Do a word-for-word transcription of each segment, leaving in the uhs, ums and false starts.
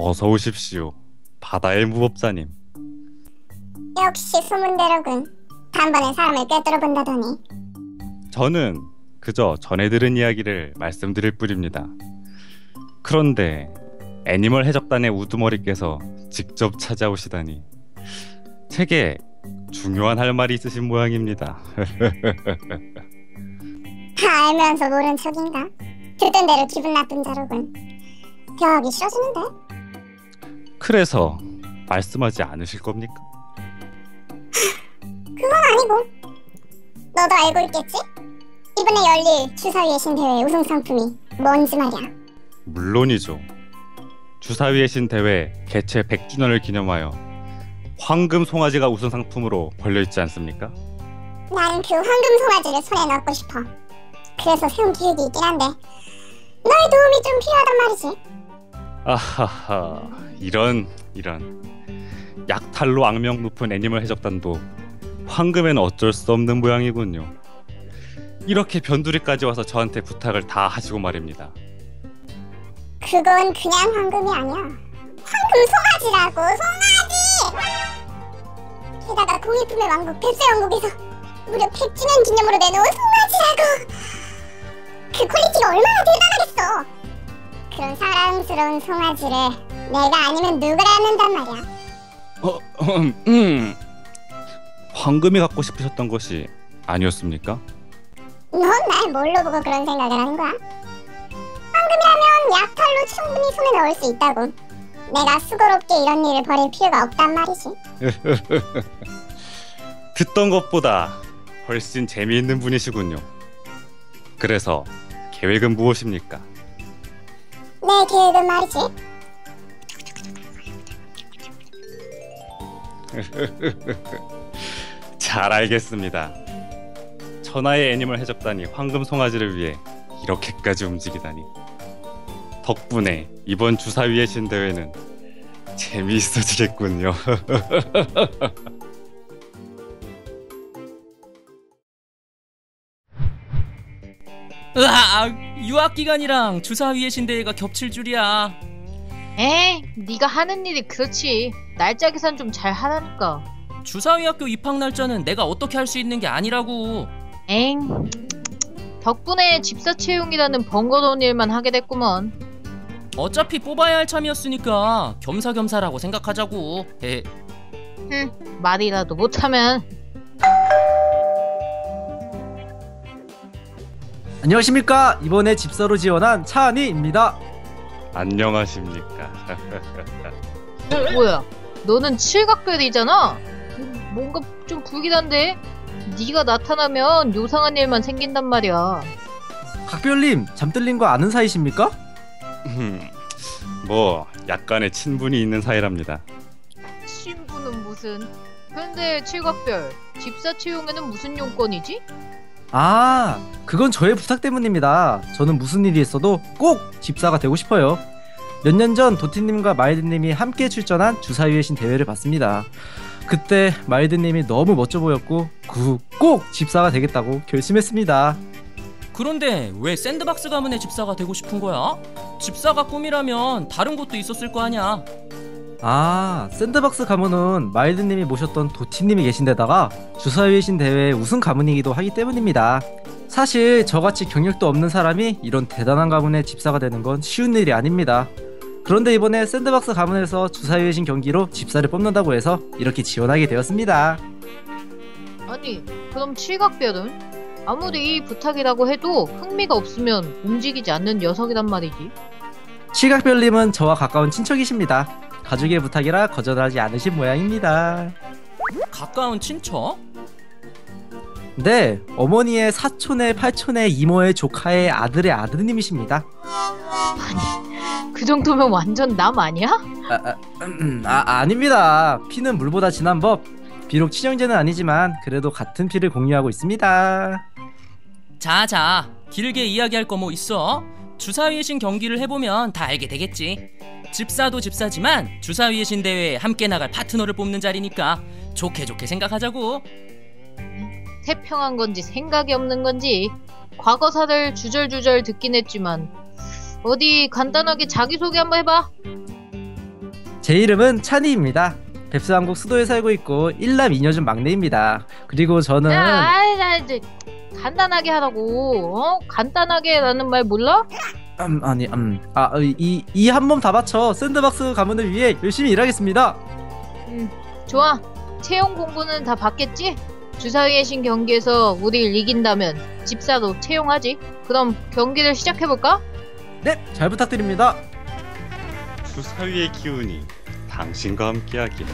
어서 오십시오. 바다의 무법자님. 역시 소문대로군. 단번에 사람을 꿰뚫어 본다더니. 저는 그저 전해 들은 이야기를 말씀드릴 뿐입니다. 그런데 애니멀 해적단의 우두머리께서 직접 찾아오시다니 제게 중요한 할 말이 있으신 모양입니다. 다 알면서 모른 척인가? 듣던 대로 기분 나쁜 자로군. 대화하기 싫어지는데? 그래서 말씀하지 않으실 겁니까? 그건 아니고. 너도 알고 있겠지? 이번에 열릴 주사위의 신대회 우승 상품이 뭔지 말이야. 물론이죠. 주사위의 신 대회 개최 백 주년을 기념하여 황금 송아지가 우승 상품으로 걸려있지 않습니까? 나는 그 황금 송아지를 손에 넣고 싶어. 그래서 세운 계획이 있긴 한데 너의 도움이 좀 필요하단 말이지. 아하하, 이런 이런 약탈로 악명 높은 애니멀 해적단도 황금에는 어쩔 수 없는 모양이군요. 이렇게 변두리까지 와서 저한테 부탁을 다 하시고 말입니다. 그건 그냥 황금이 아니야. 황금 송아지라고. 송아지! 게다가 공일품의 왕국 뱁새 왕국에서 무려 백 주년 기념으로 내놓은 송아지라고. 그 퀄리티가 얼마나 대단하겠어. 그런 사랑스러운 송아지를 내가 아니면 누가 갖는단 말이야. 어, 음, 음. 황금이 갖고 싶으셨던 것이 아니었습니까? 넌 날 뭘로 보고 그런 생각을 하는 거야? 황금이라면 약탈로 충분히 손에 넣을 수 있다고. 내가 수고롭게 이런 일을 벌일 필요가 없단 말이지. 듣던 것보다 훨씬 재미있는 분이시군요. 그래서 계획은 무엇입니까? 내 계획은 말이지. 잘 알겠습니다. 천하의 애니멀 해적단이 황금 송아지를 위해 이렇게까지 움직이다니. 덕분에 이번 주사위의 신 대회는 재미있어지겠군요. 으악! 유학기간이랑 주사위의 신대회가 겹칠 줄이야. 에이, 네가 하는 일이 그렇지. 날짜 계산 좀 잘 하라니까. 주사위 학교 입학 날짜는 내가 어떻게 할 수 있는 게 아니라고. 엥, 덕분에 집사 채용이라는 번거로운 일만 하게 됐구먼. 어차피 뽑아야 할 참이었으니까 겸사겸사라고 생각하자고. 에. 흠, 말이라도 못하면. 안녕하십니까. 이번에 집사로 지원한 차은희입니다. 안녕하십니까. 뭐야, 너는 칠각별이잖아. 뭔가 좀 불길한데? 네가 나타나면 요상한 일만 생긴단 말이야. 각별님, 잠들님과 아는 사이십니까? 뭐 약간의 친분이 있는 사이랍니다. 신부는 무슨. 근데 칠각별, 집사 채용에는 무슨 용건이지? 아, 그건 저의 부탁 때문입니다. 저는 무슨 일이 있어도 꼭 집사가 되고 싶어요. 몇 년 전 도티님과 마일드님이 함께 출전한 주사위의 신 대회를 봤습니다. 그때 마일드님이 너무 멋져 보였고 그 꼭 집사가 되겠다고 결심했습니다. 그런데 왜 샌드박스 가문의 집사가 되고 싶은 거야? 집사가 꿈이라면 다른 곳도 있었을 거 아냐. 아, 샌드박스 가문은 마일드님이 모셨던 도티님이 계신 데다가 주사위의 신 대회 우승 가문이기도 하기 때문입니다. 사실 저같이 경력도 없는 사람이 이런 대단한 가문의 집사가 되는 건 쉬운 일이 아닙니다. 그런데 이번에 샌드박스 가문에서 주사위의 신 경기로 집사를 뽑는다고 해서 이렇게 지원하게 되었습니다. 아니, 그럼 칠각별은? 아무리 이 부탁이라고 해도 흥미가 없으면 움직이지 않는 녀석이란 말이지. 칠각별님은 저와 가까운 친척이십니다. 가족의 부탁이라 거절하지 않으신 모양입니다. 가까운 친척? 네, 어머니의 사촌의 팔촌의 이모의 조카의 아들의 아드님이십니다. 아니, 그 정도면 완전 남 아니야? 아, 아, 음, 아 아닙니다. 피는 물보다 진한 법. 비록 친형제는 아니지만 그래도 같은 피를 공유하고 있습니다. 자자, 길게 이야기할 거 뭐 있어? 주사위의 신 경기를 해보면 다 알게 되겠지. 집사도 집사지만 주사위의 신 대회에 함께 나갈 파트너를 뽑는 자리니까 좋게 좋게 생각하자고. 태평한 건지 생각이 없는 건지 과거사를 주절주절 듣긴 했지만 어디 간단하게 자기소개 한번 해봐. 제 이름은 찬이입니다. 뱁스왕국 수도에 살고 있고 일남 이녀중 막내입니다. 그리고 저는 야, 아이, 나 이제 간단하게 하라고. 어? 간단하게라는 말 몰라? 음, 아니 음아이이 한 몸 다 바쳐 샌드박스 가문을 위해 열심히 일하겠습니다. 음, 좋아. 채용 공부는 다 받겠지? 주사위의 신 경기에서 우리를 이긴다면 집사도 채용하지. 그럼 경기를 시작해볼까? 네, 잘 부탁드립니다. 주사위의 기운이 당신과 함께하길.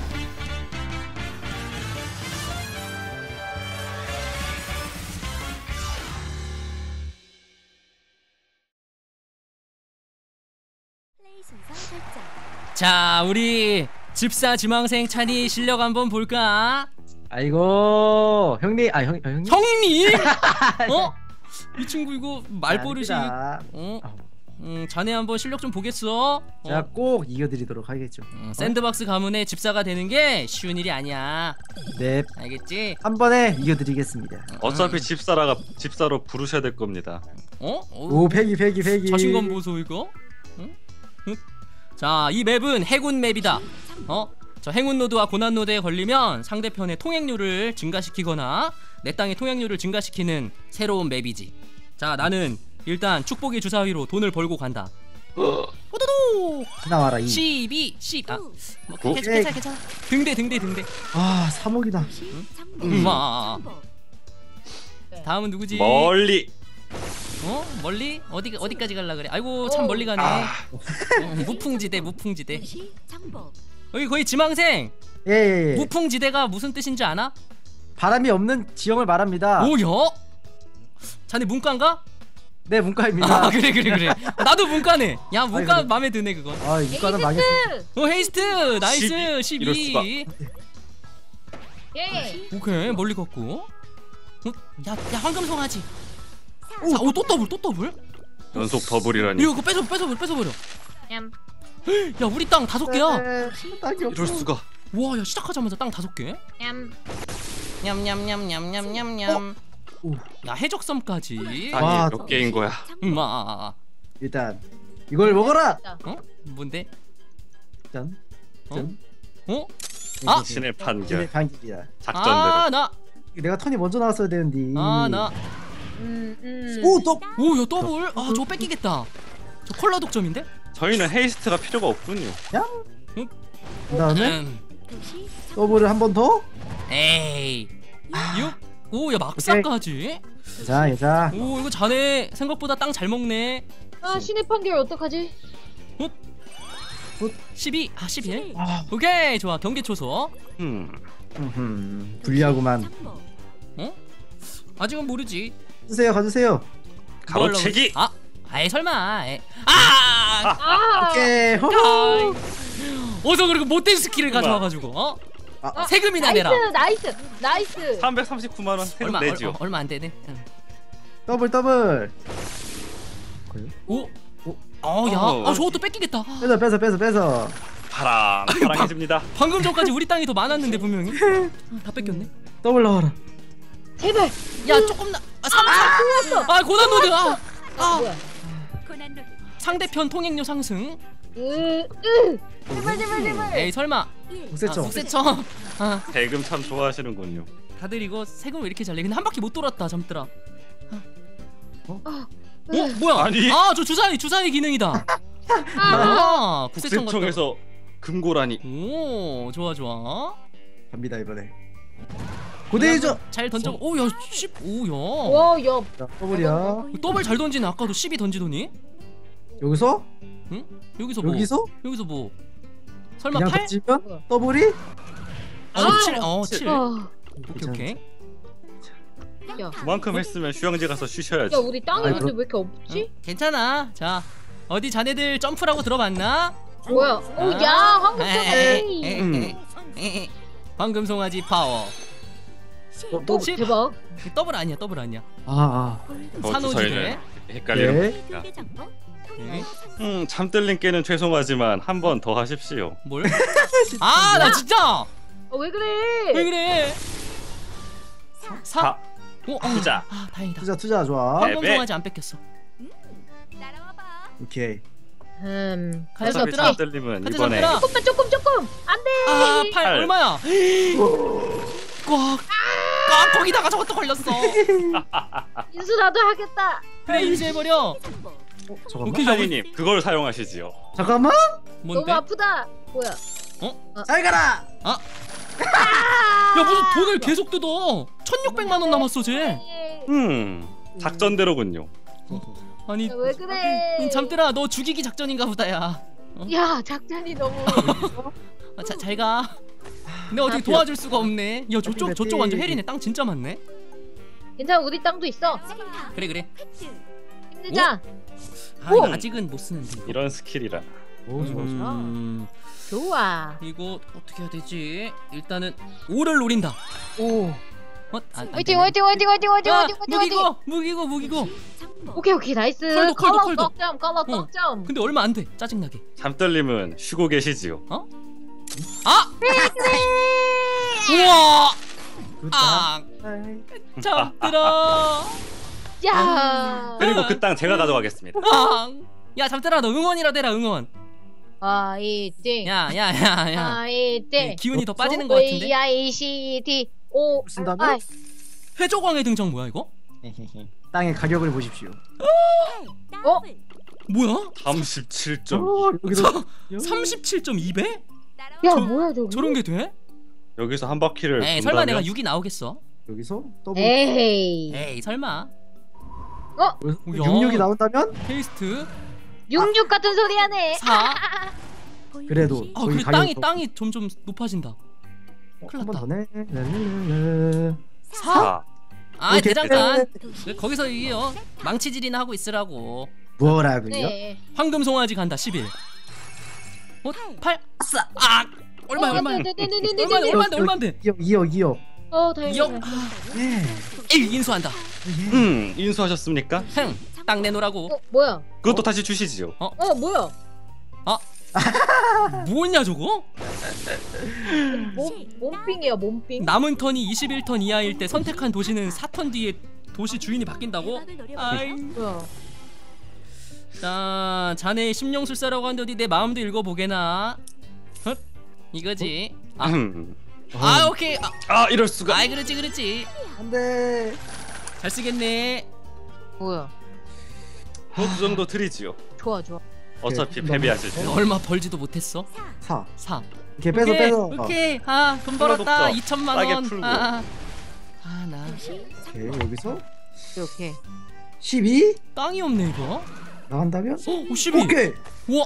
자, 우리 집사 지망생 찬이 실력 한번 볼까? 아이고 형님 아 형, 아, 형님 형님? 어? 이 친구 이거 말버릇이 아닙니다. 어? 음, 자네 한번 실력 좀 보겠어? 제가 어? 꼭 이겨드리도록 하겠죠. 음, 샌드박스 가문의 집사가 되는 게 쉬운 일이 아니야. 네, 알겠지? 한 번에 이겨드리겠습니다. 어차피 집사라가 집사로 부르셔야 될 겁니다. 어? 어? 오 패기 패기 패기. 자신감 보소 이거? 응? 응? 자, 이 맵은 해군 맵이다. 어? 저 행운 노드와 고난 노드에 걸리면 상대편의 통행료를 증가시키거나 내 땅의 통행료를 증가시키는 새로운 맵이지. 자, 나는 일단 축복의 주사위로 돈을 벌고 간다. 호도도 나와라 이. 십이, 십. 아, 뭐 오? 괜찮아, 괜찮아, 괜찮아. 등대, 등대, 등대. 아 삼억이다. 음, 아. 다음은 누구지? 멀리. 어? 멀리? 어디 어디까지 갈라 그래? 아이고 참 멀리 가네. 어, 무풍지대, 무풍지대. 여기 거의 지망생. 예예예. 무풍지대가 무슨 뜻인지 아나? 바람이 없는 지형을 말합니다. 오야? 자네 문과인가? 네 문과입니다. 아 그래 그래 그래. 나도 문과네. 야 문과 아이고. 마음에 드네 그건. 아 문과는 망했습니다. 어 헤이스트 나이스 십이. 이럴 수가. 십이. 예. 오케이 멀리 갔고. 어? 야, 야 황금 송아지. 오또 더블 또 더블. 연속 더블이라니. 이거 그거 뺏어 뺏어버려 뺏어버려. 냠. 야 우리 땅 다섯 개야. 네, 딱이 없어. 이럴 수가. 와 야 시작하자마자 땅 다섯 개. 냠. 냠냠냠냠냠냠냠. 오. 야 해적섬까지. 와, 땅이 몇 개인 거야? 음아. 일단 이걸 먹어라. 어? 뭔데? 짠. 어? 짠. 어? 아! 신의 판결. 신의 반기야. 작전대로. 아 나. 내가 턴이 먼저 나왔어야 되는데. 아 나. 음, 음. 오 또. 오야 더블. 아 저거 뺏기겠다. 저 콜라 독점인데? 저희는 헤이스트가 필요가 없군요. 그다음에 음. 더블을 한 번 더. 에이. 육. 오야 막사까지. 자, 자. 오 이거 자네 생각보다 땅 잘 먹네. 아, 신의 판결 어떡하지? 십이. 아 십일. 아, 오케이 좋아 경계 초소. 음. 음, 불리하구만. 어? 아직은 모르지. 주세요, 가주세요. 가로채기. 아, 아이 설마. 에이. 아! 아! 오케이. 야, 호호. 어서 그렇게 못된 스킬을 가져와가지고 어? 아, 세금이나 나이스, 내라. 나이스, 나이스. 삼백삼십구만 원 세금 얼마 내지요. 얼, 얼마 안 되네. 응. 더블 더블. 오, 어, 야, 어. 아 저것도 뺏기겠다. 뺏어, 뺏어, 뺏어, 뺏어. 파랑 파랑해집니다. 방금 전까지 우리 땅이 더 많았는데 분명히. 아, 다 뺏겼네. 더블 나와라. 제발. 야 조금 나. 아, 삼, 아, 아 고난 노드. 아, 아. 뭐야? 상대편 통행료 상승. 으, 으. 제발, 제발, 제발. 에이 설마. 국세청. 아, 국세청. 아, 세금 참 좋아하시는군요. 다들 이거 세금 왜 이렇게 잘 내? 근데 한 바퀴 못 돌았다 잠들아. 어? 어 뭐야? 아니. 아 저 주사위 주사위 기능이다. 아 국세청 같다. 국세청에서 금고라니. 오 좋아 좋아. 갑니다 이번에. 고대이죠. 잘 던져. 오야 십. 오야. 와, 야. 자, 더블이야. 더블 잘 던지네. 아까도 십이 던지더니. 여기서? 응? 여기서 뭐? 여기서? 여기서 뭐? 설마 그냥 팔? 던지면 더블이? 어 칠. 어 칠. 아, 오케이 오케이. 야. 그만큼 했으면 휴양지 가서 쉬셔야지. 야, 우리 땅이 아이, 근데 그럼- 왜 이렇게 없지? 응? 괜찮아. 자 어디 자네들 점프라고 들어봤나? 뭐야? 오, 야, 황금 에이, 송아지. 에이, 에이. 방금 송아지 파워. 어, 더블. 십. 대박. 더블 아니야 더블 아니야. 아, 아. 어, 산호지대. 저희는 헷갈리는 네. 겁니다. 네. 음, 잠들님께는 죄송하지만 한 번 더 하십시오. 뭘? 아 나 진짜 아, 왜 그래? 왜 그래? 사. 사. 오, 아, 투자. 아 다행이다. 투자 투자 좋아. 네. 방금 송아지 안 뺏겼어. 오케이. 음. 가자, 어차피 잠들아. 잠들님은 가자, 이번에 잠들아. 조금만 조금 조금 안돼. 아, 팔 팔. 얼마야? 꽉. 꽉 거기다가 저것도 걸렸어. 인수 나도 하겠다. 그래 인수해버려. 잠깐만. 오케이 여기 하니님 그걸 사용하시지요. 잠깐만. 뭔데? 너무 아프다. 뭐야? 잘 가라. 야 무슨 돈을 계속 뜯어. 천육백만 원 남았어 쟤. 음 작전대로군요. 아니 야, 왜 그래? 잠들아 너 죽이기 작전인가 보다야. 야 작전이 너무. 아, 자, 잘 가. 근데 어떻게 도와줄 수가 없네. 야 저쪽 저쪽 완전 헬이네. 땅 진짜 많네. 괜찮아 우리 땅도 있어. 그래 그래. 힘내자. 아 이거 아직은 못 쓰는데. 이거. 이런 스킬이라. 오 좋아 좋아. 음, 좋아. 이거 어떻게 해야 되지? 일단은 오를 노린다. 오. 어? 아, 안 화이팅 되네. 화이팅 화이팅 화이팅 화이팅 아, 화이팅 화이팅 화이팅. 무기고 무기고 무기고. 오케이 오케이 나이스. 컬도, 컬도, 컬러 컬도. 떡점 컬러 어. 떡점. 근데 얼마 안 돼. 짜증나게. 잠들님은 쉬고 계시지요. 아! 우와! 굿다. 아! 잠들아. 야. 그리고 그 땅 제가 가져가겠습니다. 아! 야 잠들아 너 응원이라 대라 응원. 화이팅. 야야야야. 화이팅. 기운이 더 빠지는 것 같은데. V I C T O 쓴다면? R I. 회조광의 등장 뭐야 이거? 땅의 가격을 보십시오. 어? 뭐야? 삼십칠 점. 오, 여기도 삼십칠 점 이 배? 야 저- 뭐야 저거? 저런 게 돼? 여기서 한 바퀴를 에이 설마 내가 돈다면 육이 나오겠어? 여기서 더블 에이. 에이 설마. 육육이 나온다면 페이스트 육육 같은 소리 하네. 사. 그래도 아 저희 그래 가격 땅이 더- 땅이 점점 높아진다. 큰일 한번 났다. 더 내. 랄랄랄라. 사. 아 오케이. 대장간. 거기서 이게요 망치질이나 하고 있으라고. 뭐라고요? 네. 황금 송아지 간다 십일. 어? 팔. 아싸. 아 얼마 얼마 얼마 네네네네네네. 얼마인데 얼마인데? 이억 이억 이억. 어 다행이다. 이억. 예. 일 인수한다. 예. 음 인수하셨습니까? 흥. 땅 내놓으라고. 어 뭐야? 그것도 다시 주시지요. 어 뭐야? 뭐냐 저거? 몸 몸빙이야 몸빙. 남은 턴이 이십일 턴 이하일 때 선택한 도시는 사 턴 뒤에 도시 주인이 바뀐다고? 아이. 뭐야? 자, 자네의 심령술사라고 하는데 어디 내 마음도 읽어보게나. 헛 이거지. 아, 음. 아 오케이. 아, 아 이럴 수가. 아이 그렇지 그렇지. 안돼. 잘 쓰겠네. 뭐야? 뭐그 정도 드리지요. 좋아 좋아. 어차피 오케이. 패배하실 때. 얼마 벌지도 못했어. 사. 사. 이렇게 빼서 오케이, 빼서. 오케이. 아, 돈 벌었다. 풀어독자. 이천만 싸게 원. 풀고. 아, 아, 나 오케이 여기서 이렇게. 십이 땅이 없네 이거. 나간다면 어, 오, 십이. 오케이. 우와,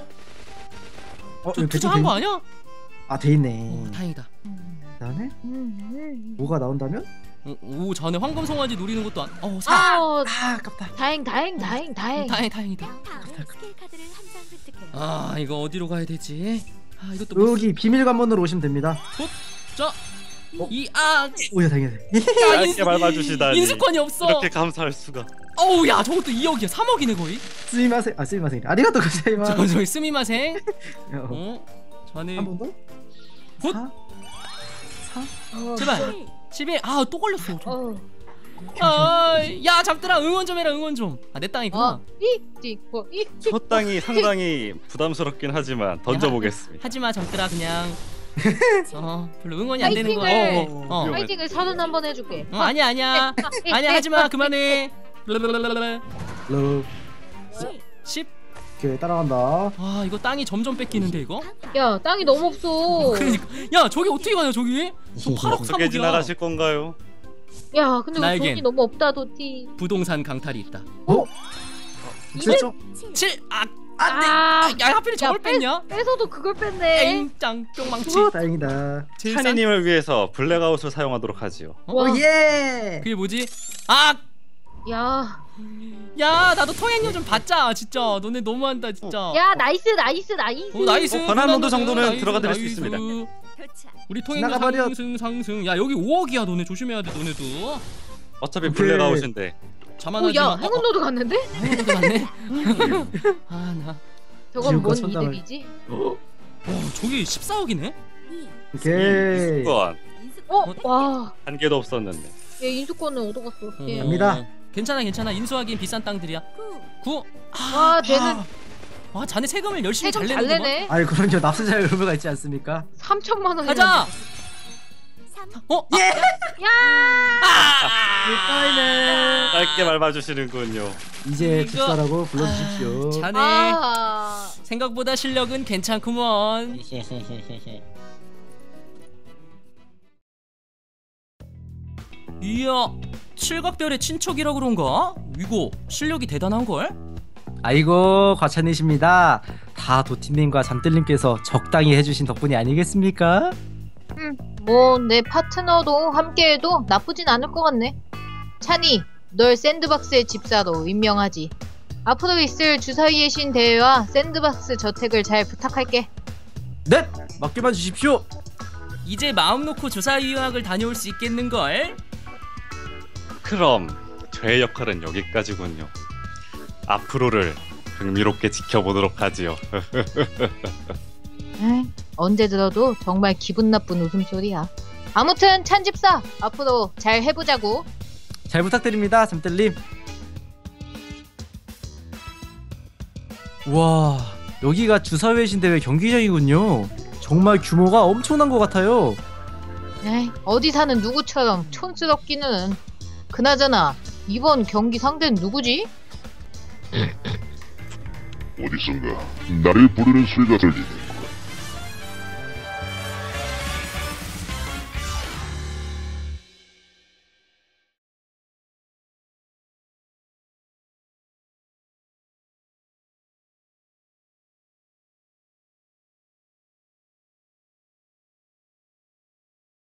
어, 저 이거 투자한 돼 거 있- 아니야? 아, 돼 있네. 오, 다행이다. 그다음에 음. 뭐가 나온다면? 오, 오 전에 황금 송아지 노리는 것도 안. 어, 사. 아 아, 아깝다. 다행 다행 다행 다행. 다행 다행이다. 스킬 카드를 한 장 획득해요. 아, 이거 어디로 가야 되지? 아, 이것도 못 여기 비밀 관문으로 오시면 됩니다. 자, 어? 이 아, 오야 당연히. 야, 얇게 인수, 밟아주시다니. 인수권이 없어. 이렇게 감사할 수가. 어우, 야, 저것도 이억이야. 삼억이네 거의. 스미마세. 아, 스미마세. 아리가또 저, 고자이마스. 저기 스미마생. 어. 어, 자네 한 번 더? 굿. 사? 사? 어, 제발. 십일. 아, 또 걸렸어. 어. 아, 야, 잡들아 응원 좀 해라 응원 좀. 아, 내 땅이구나. 어. 이띠고 이. 저 땅이 상당히 부담스럽긴 하지만 던져보겠습니다. 하지마 잠들아 그냥. 어, 별로 응원이 안 되는 거야. 파이팅을. 어, 어. 위험해. 파이팅을 선언 한번 해줄게. 어, 아니야 아니야. 아니야 하지마 그만해. 랄랄랄랄랄. 러브. 십. 오케이, 따라간다. 아, 이거 땅이 점점 뺏기는데 이거? 야 땅이 너무 없어. 그러니까. 야, 저기 어떻게 가냐 저기? 저 팔억 어떻게 삼억이야. 지나가실 건가요? 야 근데 우리 나에겐. 돈이 너무 없다 도티. 부동산 강탈이 있다. 어? 진짜? 칠. 아, 아 야, 하필 저걸 빼- 뺐냐? 뺏어도 그걸 뺐네. 땡짱 뿅망치. 오, 다행이다. 제일 싼. 찬이님을 위해서 블랙아웃을 사용하도록 하지요. 어? 와. 오, 예. 그게 뭐지? 아, 야, 야, 나도 통행료 좀 받자 진짜. 너네 너무한다 진짜. 야 나이스 나이스 나이스. 어, 나이스. 어, 관할문도 그나마 정도는 나이스, 들어가 드릴 수 나이스. 있습니다. 도착. 우리 통행료 지나가버려. 상승 상승. 야, 여기 오억이야. 너네 조심해야 돼. 너네도. 어차피 오케이. 블랙아웃인데. 자만하지만. 오야 행운노도 갔는데? 행운도 맞네. 아, 나. 저건 지옥과 뭔 천당을. 이득이지? 와, 저기 십사억이네. 오케이. 인수권 어? 와. 한 개도 없었는데. 얘 인수권을 얻어갔어. 어떡해. 갑니다. 괜찮아, 괜찮아. 인수하기엔 비싼 땅들이야. 구. 구. 와 쟤는 와, 자네 세금을 열심히 세금 잘 잘 내는구먼. 내네. 아니 그럼요, 납세자의 의무가 있지 않습니까? 삼천만 원. 가자. 삼, 어? 예! 야! 일단은 짧게 밟아주시는군요. 이제 이거- 집사라고 불러주십시오. 자네 아. 생각보다 실력은 괜찮구먼. 이야, 칠각별의 친척이라 그런가? 이거 실력이 대단한걸? 아이고 과찬이십니다. 다 도티님과 잠들님께서 적당히 해주신 덕분이 아니겠습니까? 뭐 내 파트너도 함께해도 나쁘진 않을 것 같네. 찬이, 널 샌드박스의 집사로 임명하지. 앞으로 있을 주사위의 신 대회와 샌드박스 저택을 잘 부탁할게. 네! 맡겨만 주십시오. 이제 마음 놓고 주사위 유학을 다녀올 수 있겠는걸? 그럼 저의 역할은 여기까지군요. 앞으로를 흥미롭게 지켜보도록 하지요. 에이, 언제 들어도 정말 기분 나쁜 웃음소리야. 아무튼 찬집사, 앞으로 잘 해보자고. 잘 부탁드립니다 잠들님. 와, 여기가 주사위의 신대회 경기장이군요. 정말 규모가 엄청난 것 같아요. 에이, 어디 사는 누구처럼 촌스럽기는. 그나저나 이번 경기 상대는 누구지? 어디선가 나를 부르는 소리가 들리네.